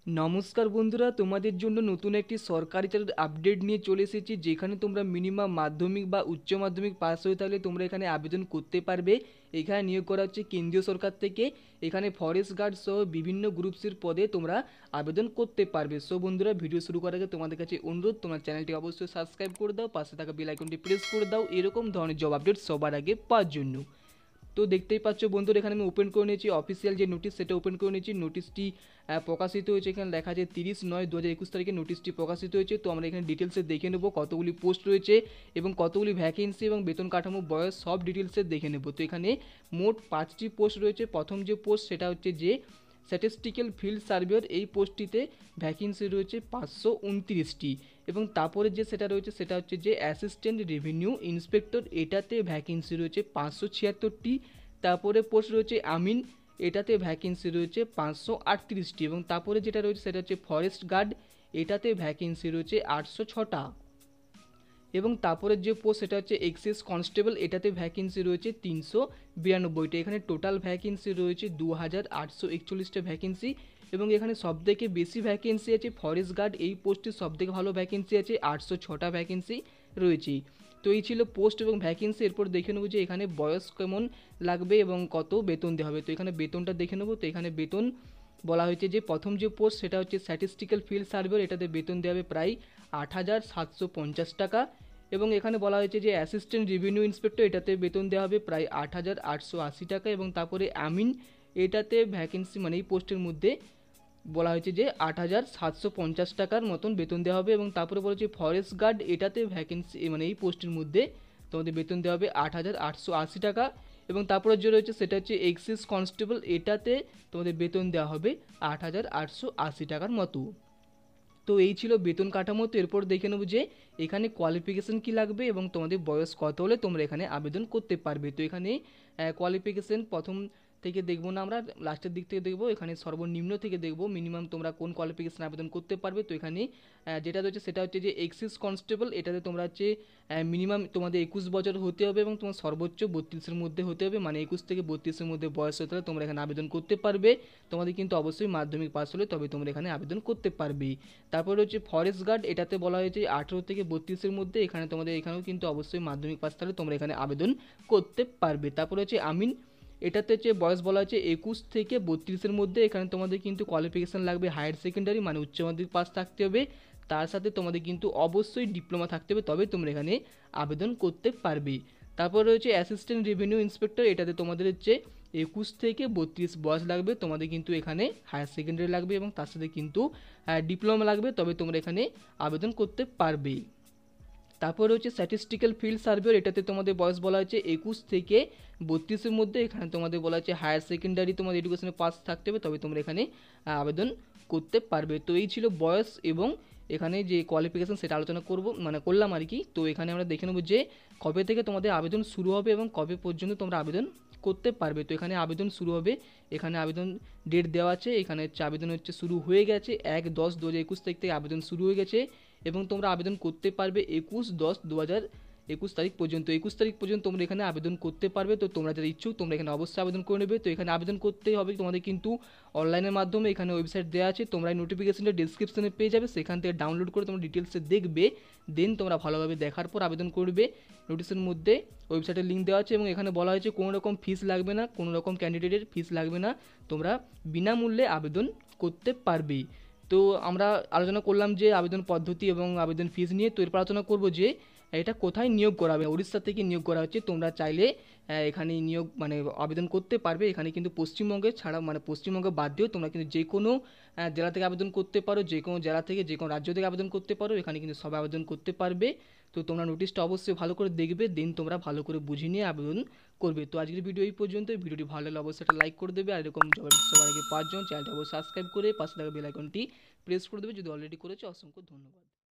নমস্কার বন্ধুরা, তোমাদের জন্য নতুন একটি সরকারি চাকরির আপডেট নিয়ে চলে এসেছি, যেখানে তোমরা মিনিমাম মাধ্যমিক বা উচ্চ মাধ্যমিক পাস হয়ে থাকলে তোমরা এখানে আবেদন করতে পারবে। এখানে নিয়োগ করা হচ্ছে কেন্দ্রীয় সরকার থেকে। এখানে ফরেস্ট গার্ড সহ বিভিন্ন গ্রুপসের পদে তোমরা আবেদন করতে পারবে। সো বন্ধুরা, ভিডিও শুরু করার আগে তোমাদের কাছে অনুরোধ, তোমার চ্যানেলটি অবশ্যই সাবস্ক্রাইব করে দাও, পাশে থাকা বেল আইকনটি প্রেস করে দাও এরকম ধরনের জব আপডেট সবার আগে পাওয়ার জন্য। তো দেখতেই পাচ্ছ বন্ধুরা, এখানে আমি ওপেন করে নিয়েছি অফিসিয়াল যে নোটিশ, সেটা ওপেন করে নিয়েছি। নোটিশটি প্রকাশিত হয়েছে, এখানে লেখা আছে 30/9/2021 তারিখে নোটিশটি প্রকাশিত হয়েছে। তো আমরা এখানে ডিটেলসে দেখে নেব কতগুলি পোস্ট রয়েছে এবং কতগুলি ভ্যাকেন্সি এবং বেতন কাঠামো, বয়স সব ডিটেলসে দেখে নেব। তো এখানে মোট 5টি পোস্ট রয়েছে। প্রথম যে পোস্ট সেটা হচ্ছে যে স্ট্যাটিস্টিক্যাল ফিল্ড সার্ভেয়ার, এই পোস্টটিতে ভ্যাকেন্সি রয়েছে 529টি। এবং তারপরে যে সেটা রয়েছে সেটা হচ্ছে যে অ্যাসিস্ট্যান্ট রেভিনিউ ইন্সপেক্টর, এটাতে ভ্যাকেন্সি রয়েছে 576টি। তারপরে পোস্ট রয়েছে আমিন, এটাতে ভ্যাকেন্সি রয়েছে 538টি। এবং তারপরে যেটা রয়েছে সেটা হচ্ছে ফরেস্ট গার্ড, এটাতে ভ্যাকেন্সি রয়েছে 806টা। এবং তারপরে যে পোস্ট সেটা হচ্ছে এক্সাইজ কনস্টেবল, এটাতে ভ্যাকেন্সি রয়েছে 392টা। এখানে টোটাল ভ্যাকেন্সি রয়েছে 2841টা ভ্যাকেন্সি। এবং এখানে সবথেকে বেশি ভ্যাকেন্সি আছে ফরেস্ট গার্ড, এই পোস্টে সবথেকে ভালো ভ্যাকেন্সি আছে, 806টা ভ্যাকেন্সি রয়েছে। তো এই ছিল পোস্ট এবং ভ্যাকেন্সি। এরপর দেখে নেবো যে এখানে বয়স কেমন লাগবে এবং কত বেতন দেওয়া হবে। তো এখানে বেতনটা দেখে নেবো। তো এখানে বেতন বলা হয়েছে যে প্রথম যে পোস্ট সেটা হচ্ছে স্ট্যাটিস্টিক্যাল ফিল্ড সার্ভেয়ার, এটাতে বেতন দেওয়া হবে প্রায় 8,750 টাকা। এবং এখানে বলা হয়েছে যে অ্যাসিস্ট্যান্ট রেভিনিউ ইন্সপেক্টর, এটাতে বেতন দেওয়া হবে প্রায় 8,880 টাকা। এবং তারপরে আমিন, এটাতে ভ্যাকেন্সি মানে এই পোস্টের মধ্যে বলা হয়েছে যে 8,750 টাকার মতন বেতন দেওয়া হবে। এবং তারপরে বলেছে ফরেস্ট গার্ড, এটাতে ভ্যাকেন্সি মানে এই পোস্টের মধ্যে তোমাদের বেতন দেওয়া হবে 8,880 টাকা। এবং তারপরে যে রয়েছে সেটা হচ্ছে এক্সাইজ কনস্টেবল, এটাতে তোমাদের বেতন দেওয়া হবে 8,880 টাকার মতো। তো এই ছিল বেতন কাঠামো। তো এরপর দেখে নেব যে এখানে কোয়ালিফিকেশান কী লাগবে এবং তোমাদের বয়স কত হলে তোমরা এখানে আবেদন করতে পারবে। তো এখানে কোয়ালিফিকেশান প্রথম থেকে দেখবো না, আমরা লাস্টের দিক থেকে দেখবো। এখানে সর্বনিম্ন থেকে দেখবো মিনিমাম তোমরা কোন কোয়ালিফিকেশান আবেদন করতে পারবে। তো এখানে যেটা রয়েছে সেটা হচ্ছে যে এক্সাইজ কনস্টেবল, এটাতে তোমরা হচ্ছে মিনিমাম তোমাদের 21 বছর হতে হবে এবং তোমার সর্বোচ্চ 32-এর মধ্যে হতে হবে, মানে 21 থেকে 32-এর মধ্যে বয়স হতে হলে তোমরা এখানে আবেদন করতে পারবে। তোমাদের কিন্তু অবশ্যই মাধ্যমিক পাস হলে তবে তোমরা এখানে আবেদন করতে পারবে। তারপরে হচ্ছে ফরেস্ট গার্ড, এটাতে বলা হয়েছে 18 থেকে 32-এর মধ্যে, এখানে তোমাদের এখানেও কিন্তু অবশ্যই মাধ্যমিক পাস থাকলে তোমরা এখানে আবেদন করতে পারবে। তারপরে হচ্ছে আমিন, এটাতে হচ্ছে বয়স বলা হচ্ছে 21 থেকে 32-এর মধ্যে, এখানে তোমাদের কিন্তু কোয়ালিফিকেশান লাগবে হায়ার সেকেন্ডারি মানে উচ্চ মাধ্যমিক পাস থাকতে হবে, তার সাথে তোমাদের কিন্তু অবশ্যই ডিপ্লোমা থাকতে হবে, তবে তোমরা এখানে আবেদন করতে পারবে। তারপর রয়েছে অ্যাসিস্ট্যান্ট রেভিনিউ ইন্সপেক্টর, এটাতে তোমাদের হচ্ছে 21 থেকে 32 বয়স লাগবে, তোমাদের কিন্তু এখানে হায়ার সেকেন্ডারি লাগবে এবং তার সাথে কিন্তু ডিপ্লোমা লাগবে, তবে তোমরা এখানে আবেদন করতে পারবে। তারপর হচ্ছে স্ট্যাটিস্টিক্যাল ফিল্ড সার্ভেয়ার, এটাতে তোমাদের বয়স বলা হচ্ছে 21 থেকে 32-এর মধ্যে, এখানে তোমাদের বলা হচ্ছে হায়ার সেকেন্ডারি তোমাদের এডুকেশনে পাস থাকতে হবে, তবে তোমরা এখানে আবেদন করতে পারবে। তো এই ছিল বয়স এবং এখানে যে কোয়ালিফিকেশান সেটা আলোচনা করলাম আর কি। তো এখানে আমরা দেখে নেব যে কবে থেকে তোমাদের আবেদন শুরু হবে এবং কবে পর্যন্ত তোমরা আবেদন করতে পারবে। তো এখানে আবেদন শুরু হবে, এখানে আবেদন ডেট দেওয়া আছে, এখানে হচ্ছে আবেদন হচ্ছে শুরু হয়ে গেছে 1/10/2021 তারিখ থেকে আবেদন শুরু হয়ে গেছে এবং তোমরা আবেদন করতে পারবে 21/10/2021 তারিখ পর্যন্ত। 21 তারিখ পর্যন্ত তোমরা এখানে আবেদন করতে পারবে। তো তোমরা যারা ইচ্ছুক তোমরা এখানে অবশ্যই আবেদন করে নেবে। তো এখানে আবেদন করতেই হবে তোমাদের কিন্তু অনলাইনের মাধ্যমে, এখানে ওয়েবসাইট দেওয়া আছে, তোমরা এই নোটিফিকেশনটা ডিসক্রিপশনে পেয়ে যাবে, সেখান থেকে ডাউনলোড করে তোমরা ডিটেলসে দেখবে, দেন তোমরা ভালোভাবে দেখার পর আবেদন করবে। নোটিশের মধ্যে ওয়েবসাইটের লিঙ্ক দেওয়া আছে এবং এখানে বলা হয়েছে কোনো রকম ফিস লাগবে না, কোনো রকম ক্যান্ডিডেটের ফিস লাগবে না, তোমরা বিনামূল্যে আবেদন করতে পারবে। তো আমরা আলোচনা করলাম যে আবেদন পদ্ধতি এবং আবেদন ফিস নিয়ে। তো এরপর আলোচনা করব যে এটা কোথায় নিয়োগ করা হবে। উড়িষ্যা থেকে নিয়োগ করা হচ্ছে, তোমরা চাইলে এখানে নিয়োগ আবেদন করতে পারবে। এখানে কিন্তু পশ্চিমবঙ্গে ছাড়া পশ্চিমবঙ্গে বাদ দিয়েও তোমরা কিন্তু যে কোনো জেলা থেকে আবেদন করতে পারো, যে কোনো জেলা থেকে যে কোনো রাজ্য থেকে আবেদন করতে পারো, এখানে কিন্তু সবাই আবেদন করতে পারবে। তো তোমরা নোটিশটা অবশ্যই ভালো করে দেখবে, দেন তোমরা ভালো করে বুঝে নিয়ে আবেদন করবে। তো আজকের ভিডিও এই পর্যন্ত। ভিডিওটি ভালো লাগলে অবশ্যই একটা লাইক করে দেবে, আর এরকম সবার আগে 5 জন চ্যানেলটা অবশ্যই সাবস্ক্রাইব করে পাশে থাকা বেল আইকনটি প্রেস করে দেবে যদি অলরেডি করেছো। অসংখ্য ধন্যবাদ।